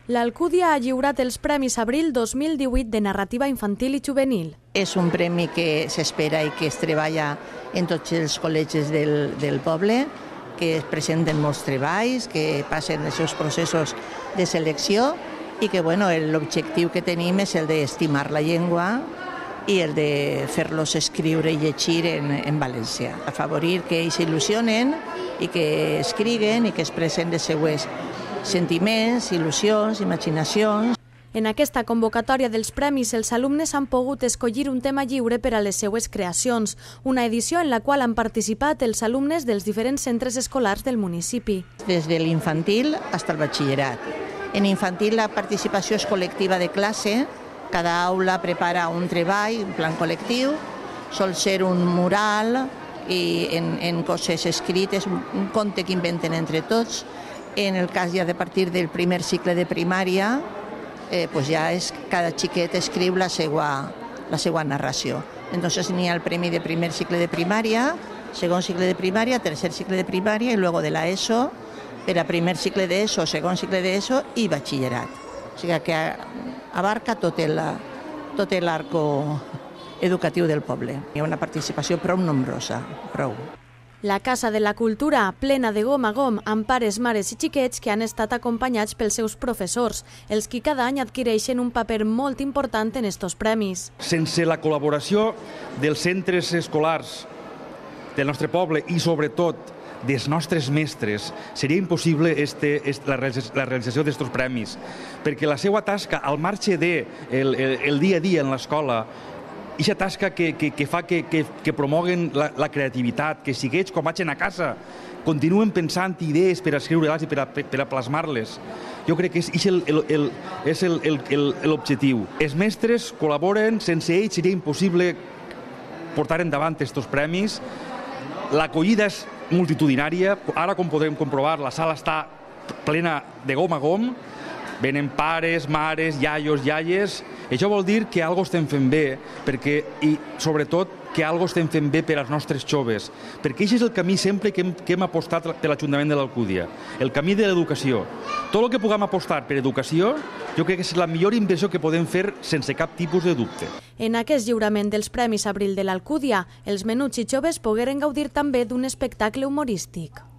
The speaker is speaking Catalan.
L'Alcúdia ha lliurat els Premis Abril 2018 de narrativa infantil i juvenil. És un premi que s'espera i que es treballa en tots els col·legis del poble, que es presenten molts treballs, que passen els seus processos de selecció i que l'objectiu que tenim és el d'estimar la llengua i el de fer-los escriure i llegir en valencià. Afavorir que ells s'il·lusionen i que escriguen i que expressen els seus sentiments, il·lusions, imaginacions. En aquesta convocatòria dels premis, els alumnes han pogut escollir un tema lliure per a les seues creacions, una edició en la qual han participat els alumnes dels diferents centres escolars del municipi. Des de l'infantil fins al batxillerat. En infantil la participació és col·lectiva de classe, cada aula prepara un treball, un plan col·lectiu, sol ser un mural i en coses escrites, un conte que inventen entre tots. En el cas ja de partir del primer cicle de primària, ja és cada xiquet escriu la seva narració. Entonces n'hi ha el premi de primer cicle de primària, segon cicle de primària, tercer cicle de primària i luego de la ESO per a primer cicle d'ESO, segon cicle d'ESO i batxillerat. O sigui que abarca tot l'arco educatiu del poble. Hi ha una participació prou nombrosa, prou. La Casa de la Cultura, plena de gom a gom, amb pares, mares i xiquets que han estat acompanyats pels seus professors, els que cada any adquireixen un paper molt important en estos premis. Sense la col·laboració dels centres escolars del nostre poble i, sobretot, dels nostres mestres, seria impossible la realització d'estos premis, perquè la seva tasca, al marge del dia a dia en l'escola, aquesta tasca que fa que promoguen la creativitat, que si ells, quan vagin a casa, continuen pensant idees per a escriure-les i per a plasmar-les. Jo crec que és l'objectiu. Els mestres col·laboren, sense ells seria impossible portar endavant aquests premis. L'acollida és multitudinària, ara com podem comprovar la sala està plena de gom a gom, venen pares, mares, iaios, iaies. Això vol dir que alguna cosa estem fent bé i sobretot que alguna cosa estem fent bé per als nostres joves, perquè aquest és el camí sempre que hem apostat per l'Ajuntament de l'Alcúdia, el camí de l'educació. Tot el que puguem apostar per educació jo crec que és la millor inversió que podem fer sense cap tipus de dubte. En aquest lliurament dels Premis Abril de l'Alcúdia, els menuts i joves pogueren gaudir també d'un espectacle humorístic.